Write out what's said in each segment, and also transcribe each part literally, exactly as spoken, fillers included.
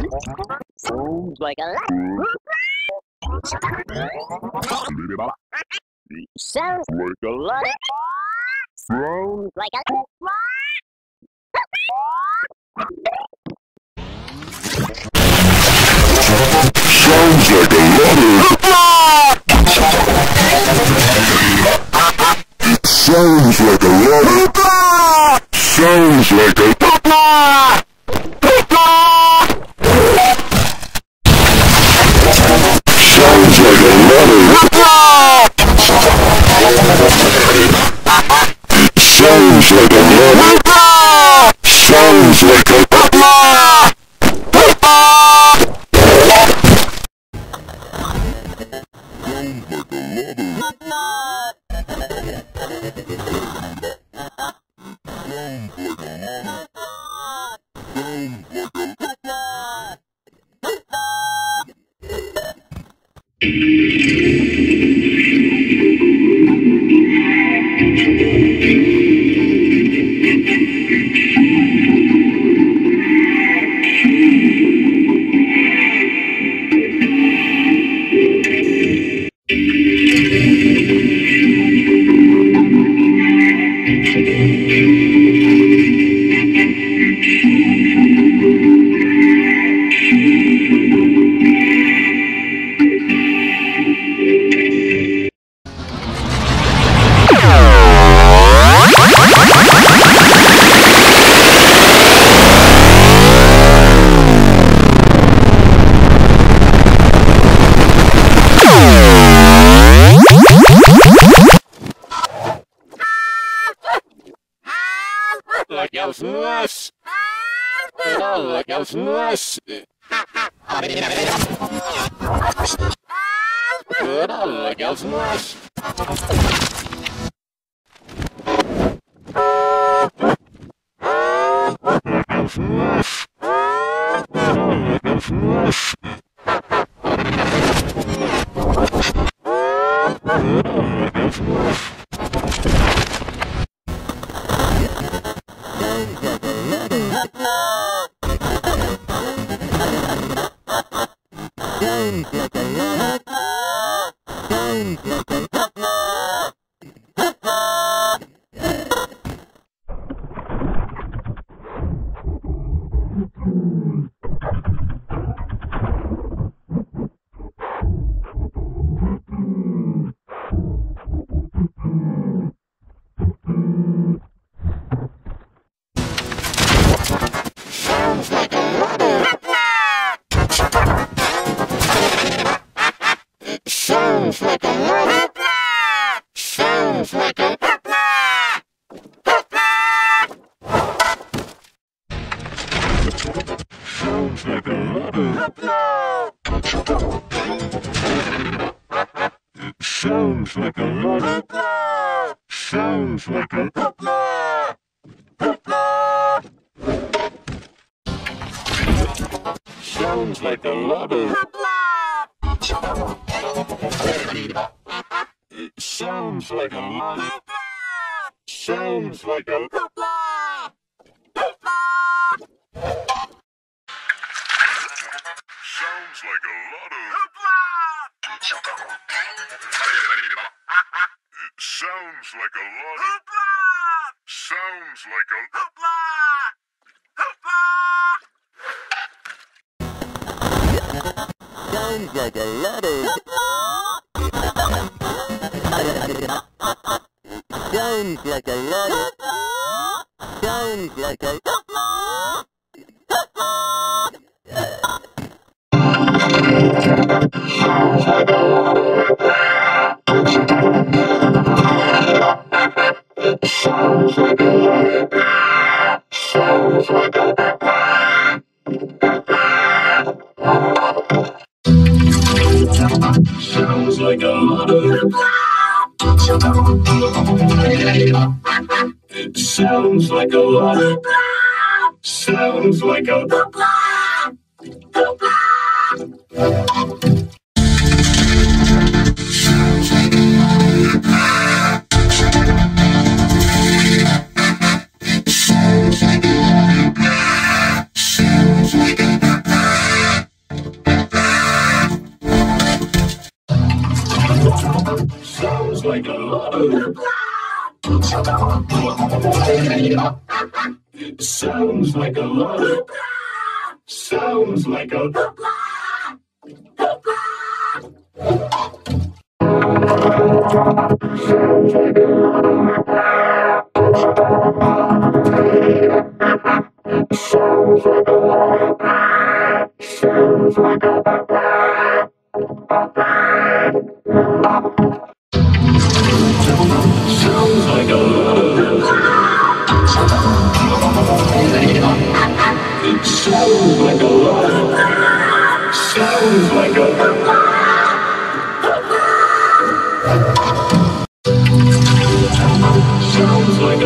Sounds like a lot. Sounds like a lot. Sounds like a lot. Sounds like a lot. Sounds like a lot. Sounds like a Sounds like a lot. Sounds like a lot. Sounds like a Smash! Oh, like a smash! Good, I like a smash! Smash! Like a smash! Good, I like a smash! Sounds like a lot. Sounds like a Sounds like a lot. Sounds like a lot. Sounds like a Sounds like a lot of It sounds like a lot. Sounds like a Sounds like a lot of It sounds like a lot of Sounds like a Sounds like a lot of Sounds like a lot of Sounds like a Sounds like a Sounds like a Sounds like a lot of It sounds like a lot of Sounds like a Sounds like a Sounds like a lot. Sounds like a sounds like a It sounds like a lot. Sounds like a Sounds like a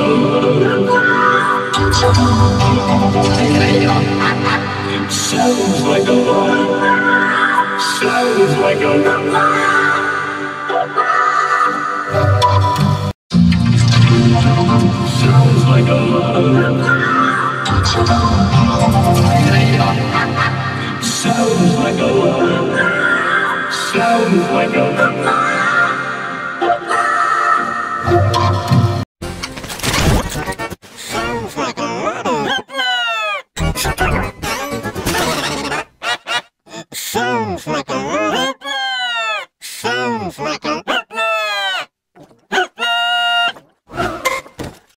It sounds like a Sounds like a Sounds like a Sounds like a Sounds like a